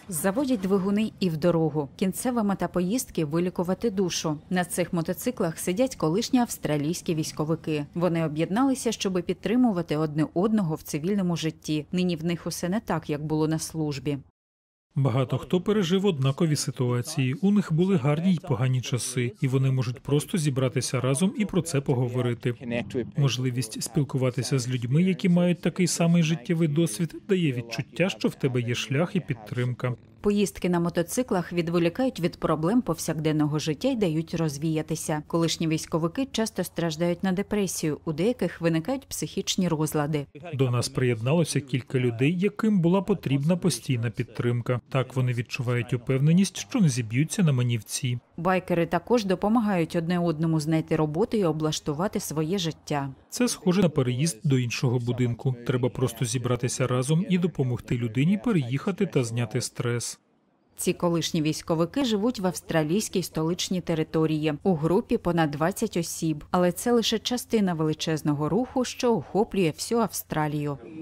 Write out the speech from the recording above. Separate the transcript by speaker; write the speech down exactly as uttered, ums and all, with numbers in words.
Speaker 1: Заводять двигуни і в дорогу. Кінцева мета поїздки – вилікувати душу. На цих мотоциклах сидять колишні австралійські військовики. Вони об'єдналися, щоб підтримувати одне одного в цивільному житті. Нині в них усе не так, як було на службі.
Speaker 2: Багато хто пережив однакові ситуації. У них були гарні й погані часи, і вони можуть просто зібратися разом і про це поговорити. Можливість спілкуватися з людьми, які мають такий самий життєвий досвід, дає відчуття, що в тебе є шлях і підтримка.
Speaker 1: Поїздки на мотоциклах відволікають від проблем повсякденного життя й дають розвіятися. Колишні військовики часто страждають на депресію, у деяких виникають психічні розлади.
Speaker 2: До нас приєдналося кілька людей, яким була потрібна постійна підтримка. Так вони відчувають упевненість, що не зіб'ються на манівці.
Speaker 1: Байкери також допомагають одне одному знайти роботу і облаштувати своє життя.
Speaker 2: Це схоже на переїзд до іншого будинку. Треба просто зібратися разом і допомогти людині переїхати та зняти стрес.
Speaker 1: Ці колишні військовики живуть в австралійській столичній території. У групі понад двадцять осіб. Але це лише частина величезного руху, що охоплює всю Австралію.